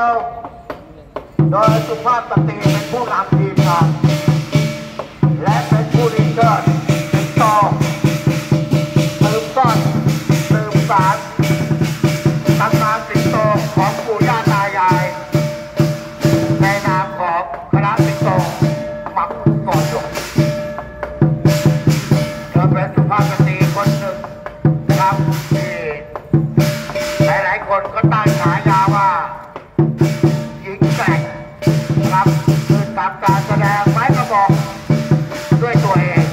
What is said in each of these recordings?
โดยสุภาพสตรีเป็นผู้นำทีมงานและเป็นผู้ดีเชิดติดต่อสืบทอดสืบสานตำนานสิงโตของปู่ย่าตายายในนามของคณะสิงโตมังกรหยกเธอเป็นสุภาพสตรีคนหนึ่งนะครับที่หลายๆคนก็ตั้งฉายาว่าหญิงแกร่งนะครับคือทำการแสดงไม้กระบอกด้วยตัวเอง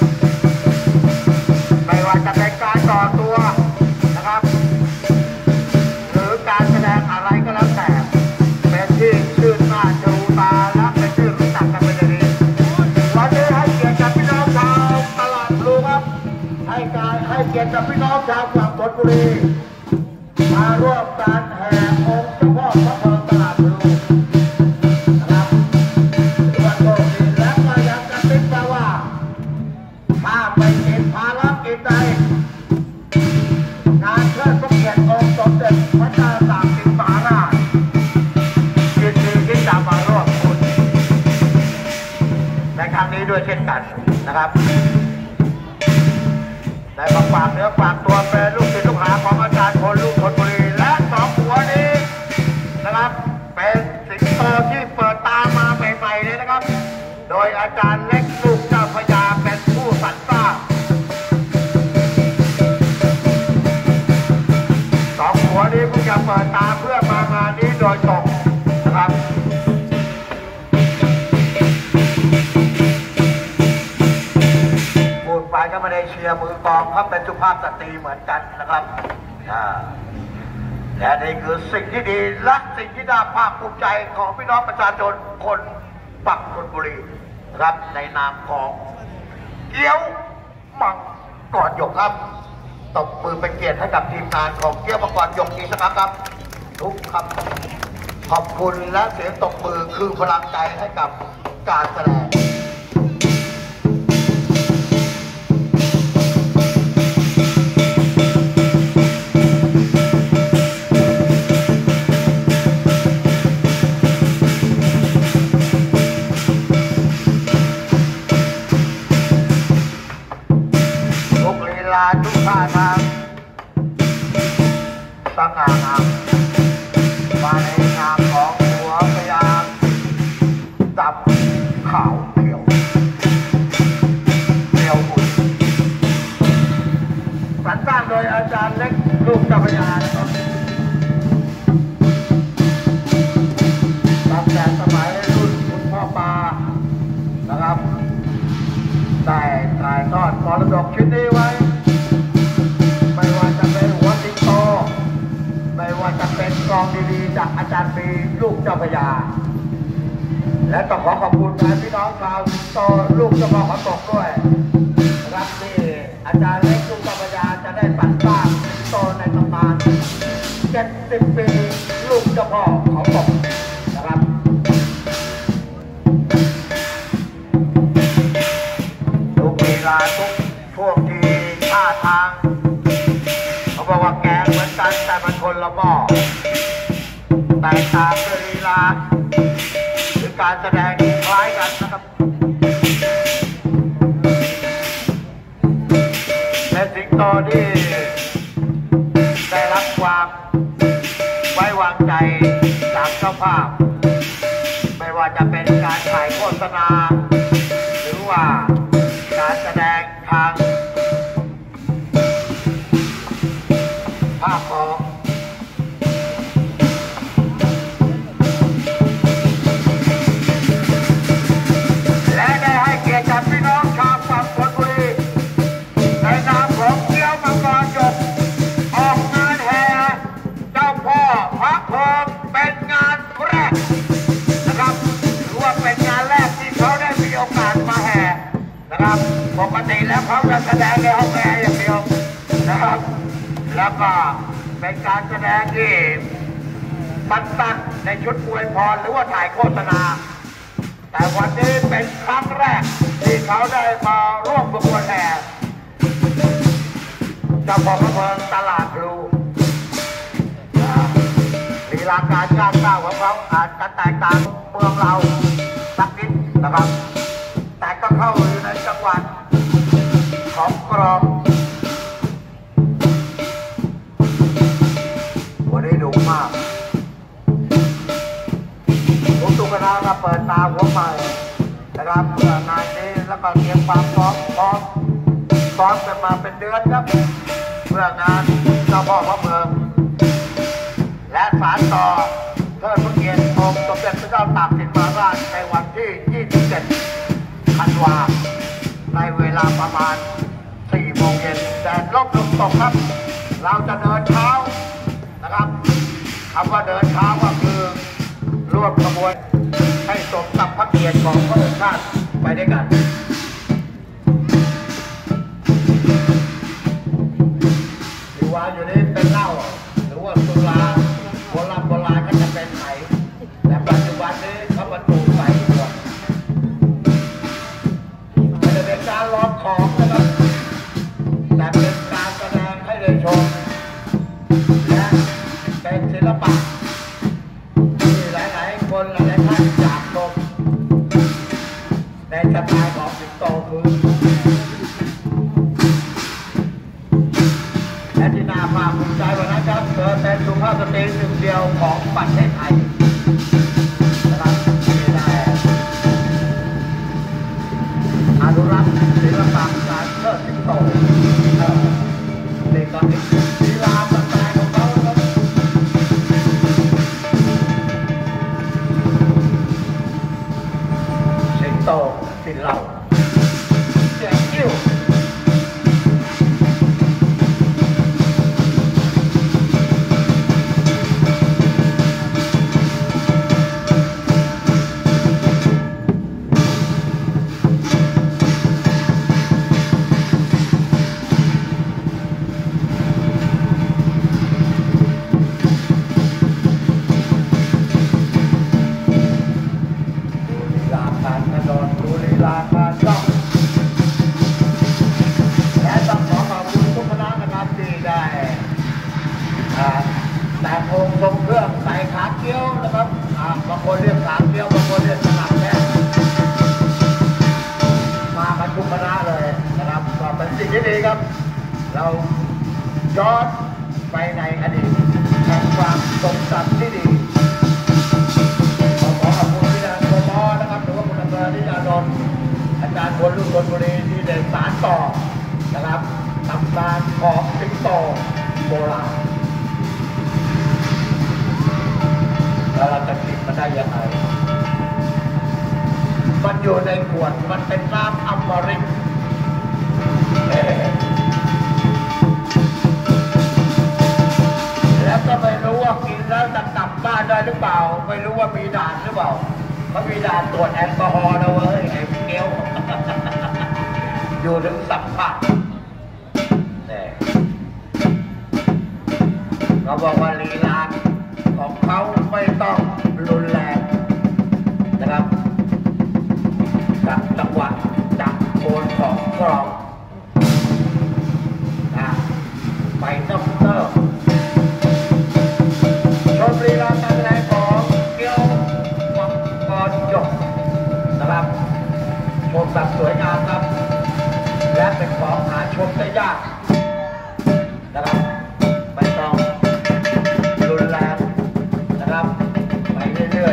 ไม่ว่าจะเป็นการต่อตัวนะครับหรือการแสดงอะไรก็แล้วแต่เป็นที่ชื่นหน้าชูตาและเป็นที่รู้จักกันเป็นอย่างดีวันนี้ให้เกียรติกับพี่น้องชาวตลาดพลูครับให้เกียรติกับพี่น้องชาวจังหวัดธนบุรีมาร่วมการแห่องค์เจ้าพ่อพระเพิงตลาดพลูนะครับวันโลกนี้และก็ยังกระซิบมาว่าถ้าไม่ติดภารกิจใดงานเชิดพระเกียรติองค์สมเด็จพระเจ้าตากสินมหาราชยินดีที่จะมาร่วมคุณในครั้งนี้ด้วยเช่นกันนะครับได้มาฝากเนื้อฝากตัวเป็นลูกศิษย์ลูกหาของอาจารย์พลลูกธนบุรีและสองหัวนี้นะครับเป็นสิงโตที่เปิดตามาใหม่ๆเลยนะครับโดยอาจารย์เล็กลูกเจ้าพญาเป็นผู้สรรสร้างสองหัวนี้เพิ่งจะเปิดตาเพื่อมางานนี้โดยตรงนะครับพูดไปก็ไม่ได้เชียร์มือกองครับเป็นสุภาพสตรีเหมือนกันนะครับและนี่คือสิ่งที่ดีและสิ่งที่น่าภาคภูมิใจของพี่น้องประชาชนคนปักธนบุรีนะครับในนามของเกี้ยวมังกรหยกครับตบมือเป็นเกียรติให้กับทีมงานของเกี้ยวมังกรหยกอีกสักครั้งครับทุกคำขอบคุณและเสียงตบมือคือพลังใจให้กับการแสดงทุกท่าทางสง่างามมาในนามของหัวพญาดำขาวเขียวอุ่นสรรสร้างโดยอาจารย์เล็กลูกเจ้าพญานะครับตั้งแต่สมัยรุ่นคุณพ่อปานะครับได้ถ่ายทอดมรดกชิ้นนี้ไว้ไม่ว่าจะเป็นหัวสิงโตไม่ว่าจะเป็นกองดีๆจากอาจารย์ปีลูกเจ้าพญาและต้องขอขอบคุณพี่น้องชาวสิงโตลูกเจ้าพ่อขอตกด้วยนะครับที่อาจารย์เล็กลูกเจ้าพญาจะได้สรรสร้างสิงโตในตำนาน70 ปีลูกเจ้าพ่อเขาตกนะครับทุกเวลาทุกช่วงที่ท่าทางเขาบอกว่าแกงเหมือนกันแต่มันคนละหม้อแตกต่างด้วยลีลาหรือการแสดงที่คล้ายกันนะครับและสิงโตที่ได้รับความไว้วางใจจากเจ้าภาพไม่ว่าจะเป็นการถ่ายโฆษณาหรือว่าการแสดงทางภาพออกและได้ให้เกียรติกับพี่น้องชาวฝั่งธนบุรีในนามของเกี้ยวมังกรหยกออกงานแห่เจ้าพ่อพระเพิงเป็นงานแรกนะครับถือว่าเป็นงานแรกที่เขาได้มีโอกาสมาแห่นะครับปกติแล้วเขาจะแสดงในห้องแอร์อย่างเดียวนะครับแล้วก็เป็นการแสดงที่สั้นๆในชุดอวยพรหรือว่าถ่ายโฆษณาแต่วันนี้เป็นครั้งแรกที่เขาได้มาร่วมประกวดแห่เจ้าพ่อพระเพิงตลาดพลูลีลาการย่างก้าวของเขาอาจจะแตกต่างเมืองเราสักนิดนะครับแต่ก็เข้าอยู่ในจังหวัดของกรองวันนี้ดุมากผมตุกนาก็เปิดตาหัวใหม่นะครับเพื่องานนี้แล้วก็เตรียมความพร้อมกันมาเป็นเดือนครับเพื่องานเจ้าพ่อพระเมืองและสานต่อเทิดพระเกียรติองค์สมเด็จพระเจ้าตากสินมหาราชในวันที่27 ธันวาคมในเวลาประมาณ 4 โมงเย็นแดดร่มลมตกครับเราจะเดินเช้านะครับคำว่าเดินเช้าก็คือร่วมขบวนให้สมกับพระเกียรติของพระองค์ท่านไปด้วยกันที่ว่าอยู่นี้เป็นเหล้าหรือว่าสุราโบราณก็จะเป็นไหนแต่ปัจจุบันนี้เขาบรรจุใส่ขวดไม่ได้เป็นการร้องของนะครับแต่เป็นการแสดงให้ได้ชมและเป็นศิลปะที่หลายๆคนหลายๆท่านอยากชมในสไตล์ของสิงโตคือและที่น่าภาคภูมิใจวันนั้นครับเธอเป็นสุภาพสตรีหนึ่งเดียวของประเทศไทยนะครับที่ได้อนุรักษ์ศิลปะการเชิดสิงโตในตอนนี้ลีลาสไตล์ของเขาครับสิงโตสิเหล่าเสียงกิ้วแต่โครงทรงเครื่องใส่ขาเกี้ยวนะครับบางคนเรียกขาเกี้ยวบางคนเรียกสนับแท้มาบรรทุกคณะเลยนะครับก็เป็นสิ่งที่ดีครับเราย้อนไปในอดีตแห่งความทรงจำที่ดีขอขอบคุณที่อาจารย์โกมอนะครับหรือว่าคุณอำเภอที่อาจารย์อาจารย์คนรุ่นคนบุรีที่ได้สานต่อนะครับตำนานของสิงโตโบราณแล้วเราจะกินมันได้ยังไงมันอยู่ในขวดมันเป็นน้ำอมฤตแล้วก็ไม่รู้ว่ากินแล้วจะกลับบ้านได้หรือเปล่าไม่รู้ว่ามีด่านหรือเปล่าเขามีด่านตรวจแอลกอฮอล์นะเว้ยไอ้เกี้ยวอยู่ถึงสัมผัสเขาบอกว่าลีลาของเขาไม่ต้องรุนแรงนะครับกับจังหวะจับโคนของกรองไปน้ำเต้าชมลีลาการแสดงของเกี้ยวมังกรหยกนะครับชมแบบสวยงามครับและเป็นของหาชมได้ยากนะครับไม่ต้องรุนแรงนะครับไปเรื่อย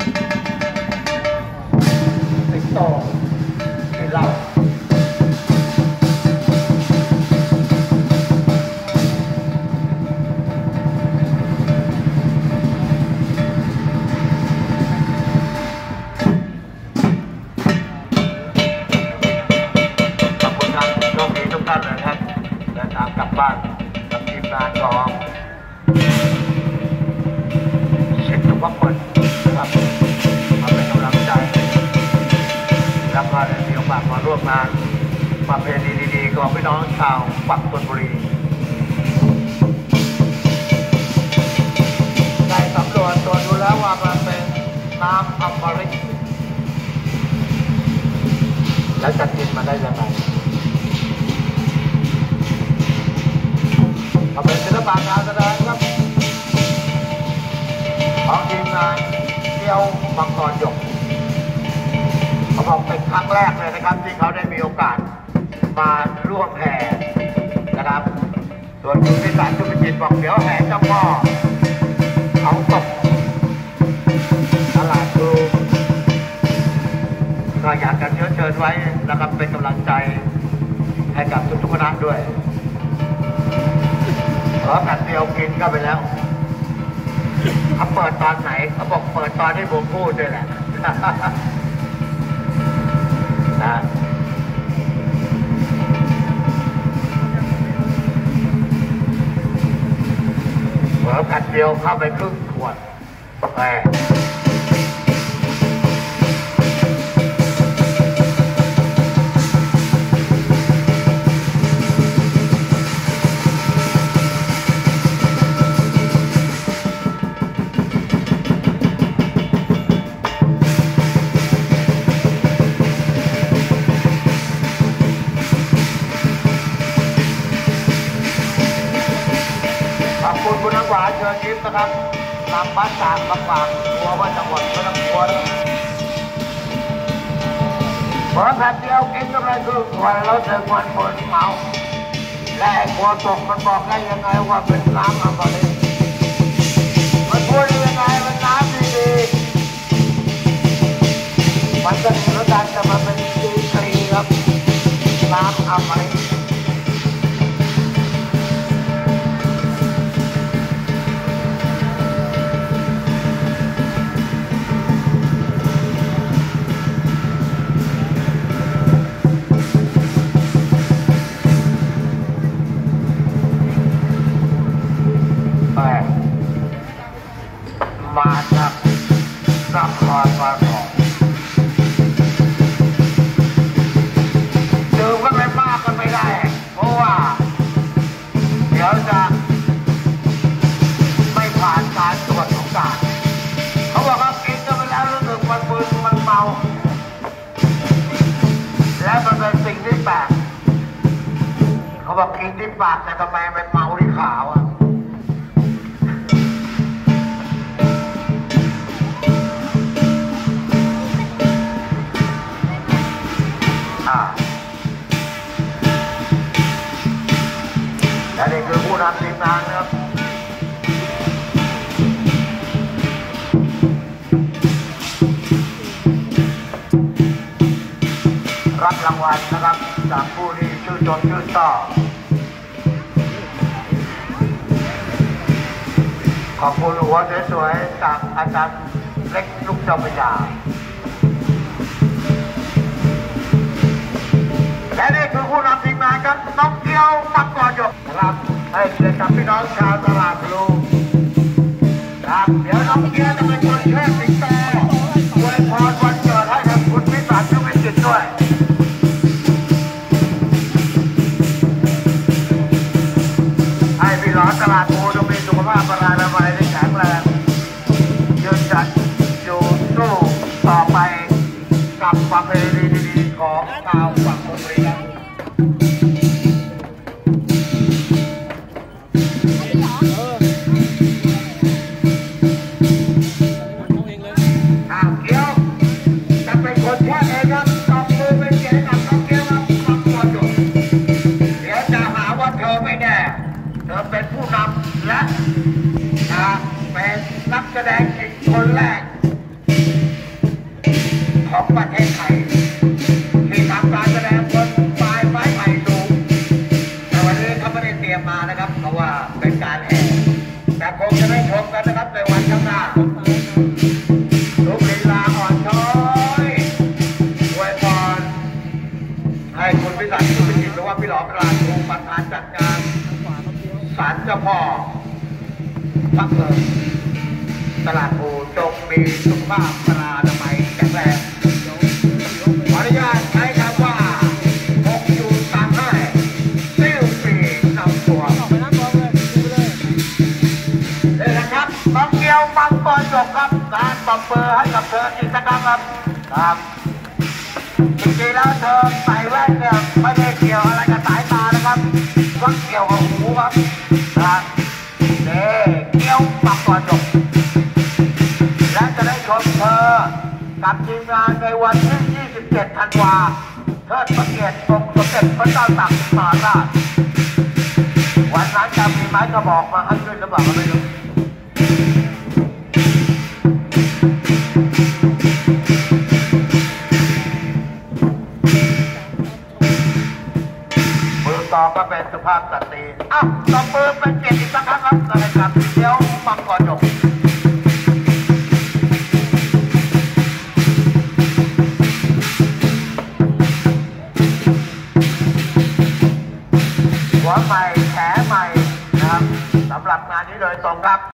ๆสิงโตที่เราขอบคุณครับโชคดีทุกท่านเลยครับเดินทางกลับบ้านกับทีมงานของทุกคนนะครับมาเป็นกำลังใจแล้วก็ได้มีโอกาสมาร่วมงานประเพณีดีๆของพี่น้องชาวฝั่งธนบุรีได้สำรวจตรวจดูแล้วว่ามันเป็นน้ำอมฤตแล้วจะกินมาได้ยังไงเป็นศิลปะการแสดงครับของทีมงานเที่ยวมังกรหยกเขาบอกเป็นครั้งแรกเลยนะครับที่เขาได้มีโอกาสมาร่วมแห่นะครับส่วนคุณพิสารจุบิจิตบอกเดี๋ยวแห่เจ้าพ่อเขาตกตลาดดูก็อยากจะเชิญไว้นะครับเป็นกำลังใจให้กับทุกคณะด้วยขอกันเดียวกินก็ไปแล้วเขาเปิดตอนไหนเขาบอกเปิดตอนที่ผมพูดด้วยแหละนะเปิดกันเดียวเข้าไปครึ่งขวดแหมคุณน้ำหวานเชิญยิ้มนะครับนำบ้านจากมาฝากกลัวว่าจังหวัดไม่ต้องกลัวเปิดแผ่นเดียวกินอะไรคือวันเราเจอวันบนเมาและไอ้กลัวตกมันบอกได้ยังไงว่าเป็นน้ำอะไรมันพูดได้ยังไงมันน้ำดีๆมันก็ดีแล้วกันแต่มันเป็นดีกรีครับน้ำอะไรมาจากนครปฐมดื่มก็ไม่มากก็ไม่ได้เพราะว่าเดี๋ยวจะไม่ผ่านการตรวจของกาดเขาบอกว่ากินกันไปแล้วรู้สึกมันมึนมันเมาและมันเป็นสิ่งที่แปลกเขาบอกกินที่ปากแต่ทำไมมันเมาที่ขาอ่ะและนี่คือผู้นำทีมงานนะครับรับรางวัลนะครับจากผู้ที่ชื่นชมชื่นชอบขอบคุณหัวสวยๆจากอาจารย์เล็กลูกเจ้าพระยาและนี่คือผู้นำทีมงานครับน้องเกี้ยวมังกรหยกนะครับให้เกียรติกับพี่น้องชาวตลาดพลูครับเดี๋ยวน้องเกี้ยวจะเป็นคนเชิดสิงโตอวยพรวันเกิดให้กับคุณพิสารจุบิจิตด้วยให้พี่น้องตลาดพลูจงมีสุขภาพร่างกายที่แข็งแรงยืนจัดอยู่สู้ต่อไปกับประเพณีดีๆของชาวฝั่งธนบุรีครับเกี้ยวจะเป็นคนแค่ไหนครับตบมือเป็นเกียรติกับน้องเกี้ยวครับมังกรหยกเดี๋ยวจะหาว่าเธอไม่แน่เธอเป็นผู้นำและเป็นนักแสดงอีกคนแรกของประเทศไทยที่ทำการแสดงบนปลายไม้ไผ่สูงแต่วันนี้เขาไม่ได้เตรียมมานะครับเพราะว่าเป็นการแห่แต่คงจะได้ชมกันนะครับในวันข้างหน้าลูกลีลาอ่อนช้อยอวยพรให้คุณพิสารจุบิจิตหรือว่าพี่หลอมราชูประธานจัดการศาลเจ้าพ่อพระเกิดตลาดภูจงมีสุขภาพพลานามัยแข็งแรงขออนุญาตใช้คำว่า6อยู่ตามให้ซิ่วปีนำตัวเลยนะครับน้องเกี้ยวมังกรหยกครับการปรับเบอร์ให้กับเธออีกสักครั้งครับจริงๆแล้วเธอใส่แว่นเนี่ยไม่ได้เกี่ยวอะไรกับสายตานะครับก็เกี่ยวกับหูครับนะเกี้ยวมังกรหยกกับทีมงานในวันที่ 27 ธันวาเทิดพระเกียรติองค์สมเด็จพระเจ้าตากสินมหาราชวันนั้นจะมีไม้กระบอกมาให้ด้วยหรือเปล่าก็ไม่รู้มือต่อก็เป็นสุภาพสตรีต่อมือเป็นเกียรติอีกสักครั้งครับนะครับเดี๋ยวมังกรหยกหัวใหม่แผลใหม่นะครับสำหรับงานนี้โดยตรงครับ